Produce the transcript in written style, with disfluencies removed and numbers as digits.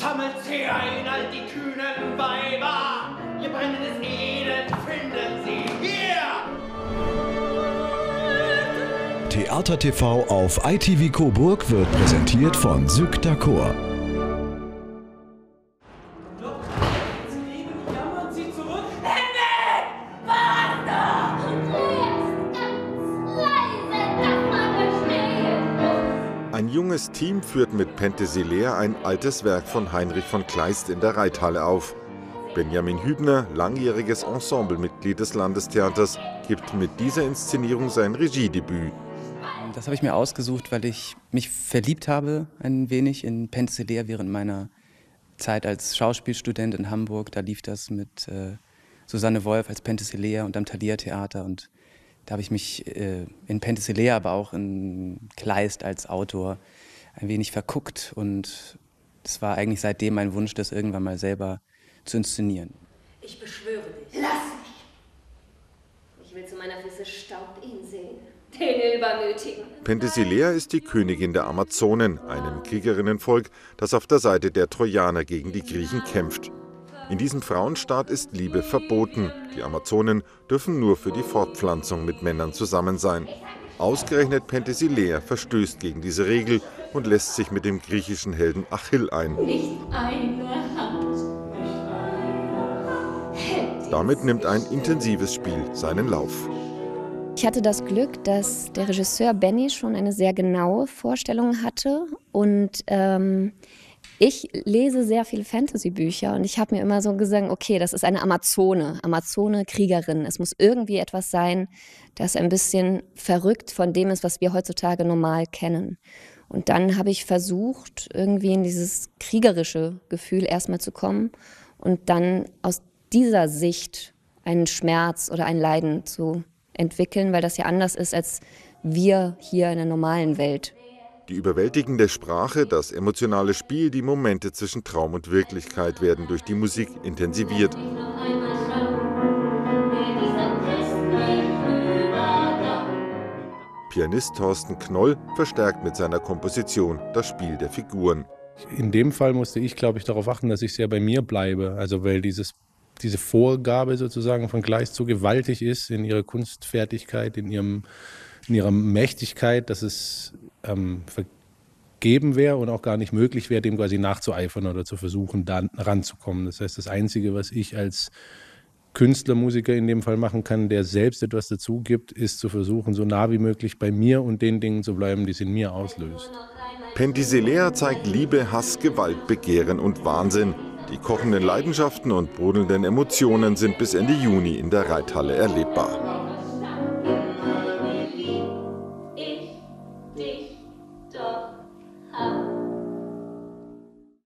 Sammelt sie ein, all die kühnen Weiber, ihr brennendes Elend finden sie hier! Theater TV auf ITV Coburg wird präsentiert von Sück D'accord. Ein junges Team führt mit Penthesilea ein altes Werk von Heinrich von Kleist in der Reithalle auf. Benjamin Hübner, langjähriges Ensemblemitglied des Landestheaters, gibt mit dieser Inszenierung sein Regiedebüt. Das habe ich mir ausgesucht, weil ich mich verliebt habe ein wenig in Penthesilea während meiner Zeit als Schauspielstudent in Hamburg. Da lief das mit Susanne Wolf als Penthesilea und am Thalia Theater. Und da habe ich mich in Penthesilea, aber auch in Kleist als Autor ein wenig verguckt. Und es war eigentlich seitdem mein Wunsch, das irgendwann mal selber zu inszenieren. Ich beschwöre dich. Lass mich! Ich will zu meiner Füße Staub ihn sehen. Den Übermütigen. Penthesilea ist die Königin der Amazonen, einem Kriegerinnenvolk, das auf der Seite der Trojaner gegen die Griechen kämpft. In diesem Frauenstaat ist Liebe verboten. Die Amazonen dürfen nur für die Fortpflanzung mit Männern zusammen sein. Ausgerechnet Penthesilea verstößt gegen diese Regel und lässt sich mit dem griechischen Helden Achill ein. Nicht eine Hand. Damit nimmt ein intensives Spiel seinen Lauf. Ich hatte das Glück, dass der Regisseur Benny schon eine sehr genaue Vorstellung hatte und ich lese sehr viele Fantasy-Bücher und ich habe mir immer so gesagt, okay, das ist eine Amazone, Kriegerin. Es muss irgendwie etwas sein, das ein bisschen verrückt von dem ist, was wir heutzutage normal kennen. Und dann habe ich versucht, irgendwie in dieses kriegerische Gefühl erstmal zu kommen und dann aus dieser Sicht einen Schmerz oder ein Leiden zu entwickeln, weil das ja anders ist als wir hier in der normalen Welt. Die überwältigende Sprache, das emotionale Spiel, die Momente zwischen Traum und Wirklichkeit werden durch die Musik intensiviert. Pianist Thorsten Knoll verstärkt mit seiner Komposition das Spiel der Figuren. In dem Fall musste ich, glaube ich, darauf achten, dass ich sehr bei mir bleibe. Also weil diese Vorgabe sozusagen von Kleist so gewaltig ist in ihrer Kunstfertigkeit, in ihrer Mächtigkeit, dass es vergeben wäre und auch gar nicht möglich wäre, dem quasi nachzueifern oder zu versuchen, da ranzukommen. Das heißt, das Einzige, was ich als Künstler, Musiker in dem Fall machen kann, der selbst etwas dazu gibt, ist zu versuchen, so nah wie möglich bei mir und den Dingen zu bleiben, die es in mir auslöst. Penthesilea zeigt Liebe, Hass, Gewalt, Begehren und Wahnsinn. Die kochenden Leidenschaften und brodelnden Emotionen sind bis Ende Juni in der Reithalle erlebbar. Ich, dich, doch